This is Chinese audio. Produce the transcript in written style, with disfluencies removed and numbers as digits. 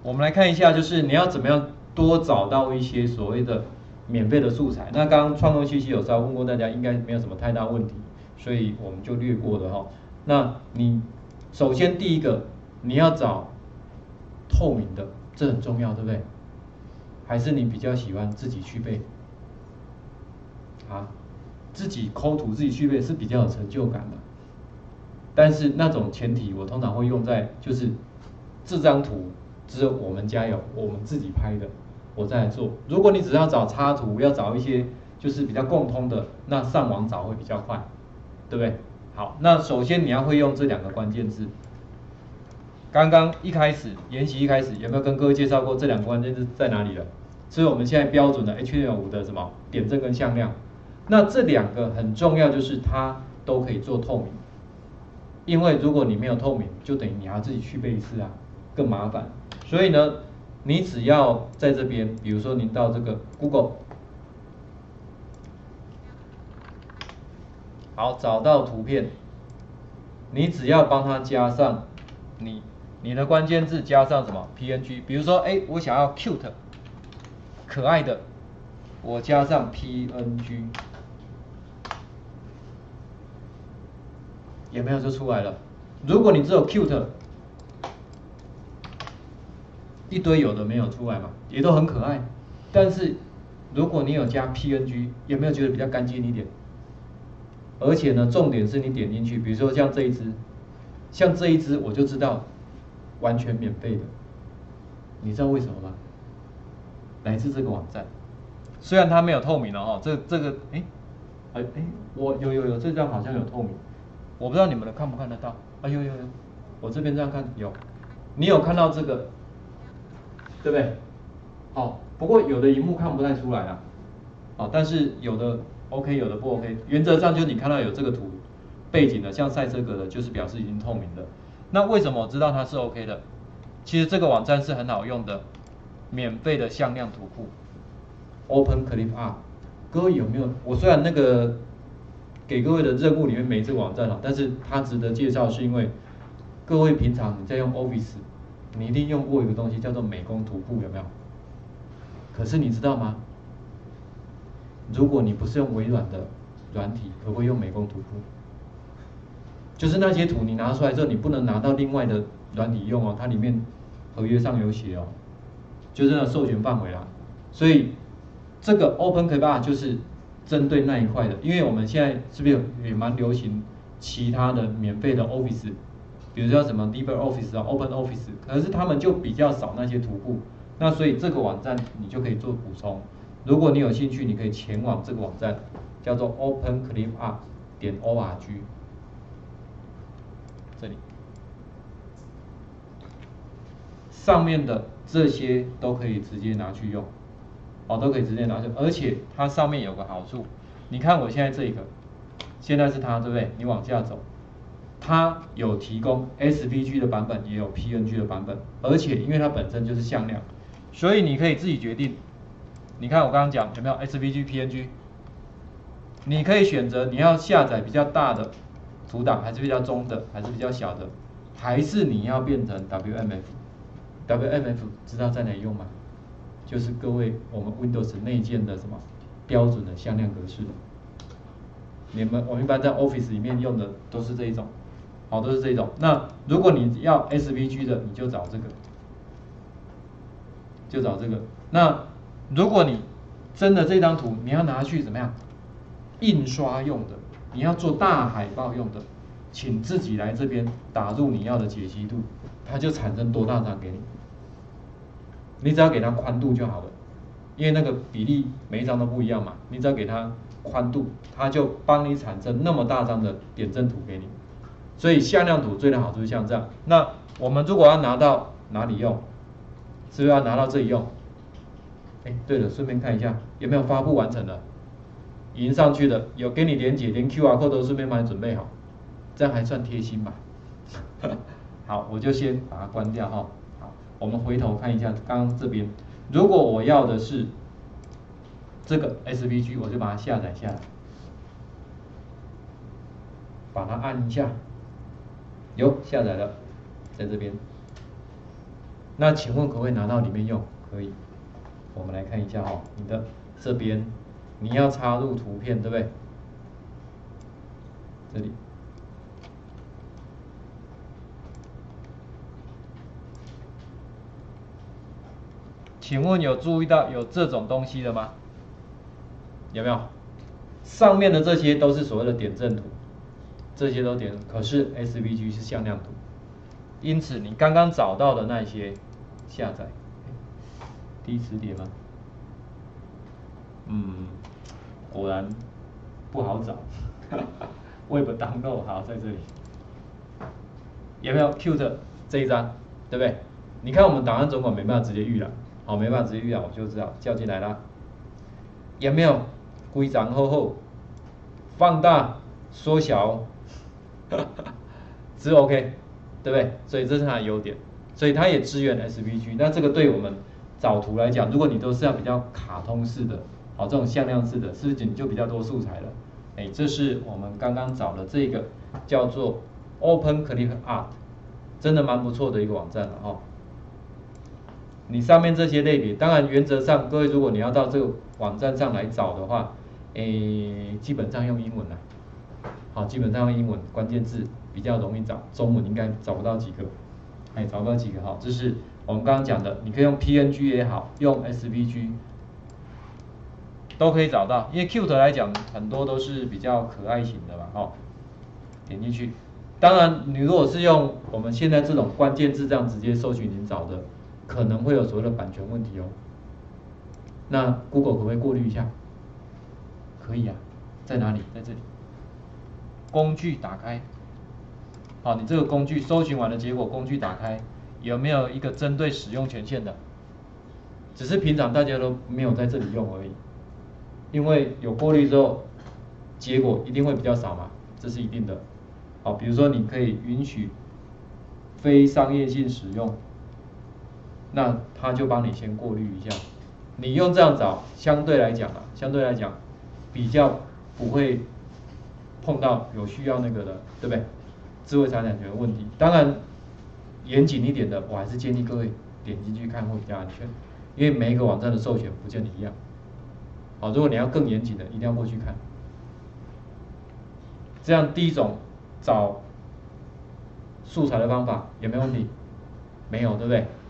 我们来看一下，就是你要怎么样多找到一些所谓的免费的素材。那刚刚创动信息有稍微问过大家，应该没有什么太大问题，所以我们就略过了哈。那你首先第一个，你要找透明的，这很重要，对不对？还是你比较喜欢自己去背？啊，自己抠图自己去背是比较有成就感的。但是那种前提，我通常会用在就是这张图只有我们家有，我们自己拍的，我再来做。如果你只要找插图，要找一些就是比较共通的，那上网找会比较快，对不对？好，那首先你要会用这2个关键字。刚刚一开始研习一开始有没有跟各位介绍过这2个关键字在哪里了？是我们现在标准的 HTML5 的什么点阵跟向量。那这2个很重要，就是它都可以做透明。因为如果你没有透明，就等于你要自己去背一次啊，更麻烦。所以呢，你只要在这边，比如说您到这个 Google， 好，找到图片，你只要帮它加上你的关键字加上什么 PNG， 比如说，我想要 cute 可爱的，我加上 PNG， 有没有就出来了？如果你只有 cute， 一堆有的没有出来嘛，也都很可爱。但是如果你有加 PNG， 有没有觉得比较干净一点？而且呢，重点是你点进去，比如说像这一支，我就知道完全免费的。你知道为什么吗？来自这个网站，虽然它没有透明了哈，这个我有这张好像有透明，我不知道你们看不看得到？有，我这边这样看有，你有看到这个，对不对？好，不过有的萤幕看不太出来啊，但是有的 OK， 有的不 OK。原则上就是你看到有这个图背景的，像赛车格的，就是表示已经透明的。那为什么我知道它是 OK 的？其实这个网站是很好用的，免费的向量图库 ，Open Clip Art。各位有没有？我虽然那个给各位的任务里面没这个网站但是它值得介绍，是因为各位平常你在用 Office， 你一定用过一个东西叫做美工图库，有没有？可是你知道吗？如果你不是用微软的软体，可不可以用美工图库？就是那些图你拿出来之后，你不能拿到另外的软体用哦，它里面合约上有写哦，就是那个授权范围啦。所以这个 OpenClip Art 就是针对那一块的，因为我们现在是不是也蛮流行其他的免费的 Office， 比如说什么 LibreOffice 啊、OpenOffice， 可是他们就比较少那些图库。那所以这个网站你就可以做补充。如果你有兴趣，你可以前往这个网站，叫做 openclipart.org， 这里上面的这些都可以直接拿去用，都可以直接拿去，而且它上面有个好处，你看我现在这个，现在是它，对不对？你往下走，它有提供 SVG 的版本，也有 PNG 的版本，而且因为它本身就是向量，所以你可以自己决定。你看我刚刚讲有没有 SVG、PNG？ 你可以选择你要下载比较大的图档，还是比较中的，还是比较小的，还是你要变成 WMF？WMF 知道在哪里用吗？就是各位我们 Windows 内建的什么标准的向量格式。我们一般在 Office 里面用的都是这一种，都是这一种。那如果你要 SVG 的，你就找这个，那如果你真的这张图你要拿去怎么样印刷用的，你要做大海报用的，请自己来这边打入你要的解析度，它就产生多大张给你。你只要给它宽度就好了，因为那个比例每一张都不一样嘛，你只要给它宽度，它就帮你产生那么大张的点阵图给你。所以向量图最大好处是像这样。那我们如果要拿到哪里用，是不是要拿到这里用？对了，顺便看一下有没有发布完成的，已经上去了，有给你连结，连 QR code 都顺便帮你准备好，这样还算贴心吧？好，我就先把它关掉哈。好，我们回头看一下刚刚这边，如果我要的是这个 SVG， 我就把它下载下来，把它按一下，有下载了，在这边。 那请问可不可以拿到里面用？可以。我们来看一下哦，你的这边你要插入图片，对不对？这里。请问有注意到有这种东西的吗？有没有？上面的这些都是所谓的点阵图，这些都点，可是 SVG 是向量图，因此你刚刚找到的那些下载，第一词典吗？果然不好找，Web download 好在这里，有没有 Qt 这一张，对不对？你看我们档案总管没办法直接预览，好，没办法直接预览，我就知道叫进来啦。有没有规章厚厚，放大、缩小，只 OK， 对不对？所以这是它的优点，所以它也支援 SVG。那这个对我们找图来讲，如果你都是要比较卡通式的，好，这种向量式的，是不是你就比较多素材了？哎，这是我们刚刚找的这个叫做 Open Clip Art， 真的蛮不错的一个网站了哈。你上面这些类别，当然原则上各位如果你要到这个网站上来找的话，基本上用英文啦，好，基本上用英文关键字比较容易找，中文应该找不到几个，找不到几个哈。这是我们刚刚讲的，你可以用 PNG 也好，用 SVG 都可以找到，因为 Qt 来讲很多都是比较可爱型的嘛，哈，点进去。当然，你如果是用我们现在这种关键字这样直接搜寻您找的，可能会有所谓的版权问题哦。那 Google 可不可以过滤一下？可以啊，在哪里？在这里。工具打开，好，你这个工具搜寻完的结果，工具打开，有没有一个针对使用权限的？只是平常大家都没有在这里用而已，因为有过滤之后，结果一定会比较少嘛，这是一定的。好，比如说你可以允许非商业性使用，那他就帮你先过滤一下。你用这样找，相对来讲比较不会碰到有需要那个的，对不对？智慧财产权的问题。当然，严谨一点的，我还是建议各位点进去看会比较安全，因为每一个网站的授权不见得一样。好，如果你要更严谨的，一定要过去看。这样第一种找素材的方法有没有问题？没有，对不对？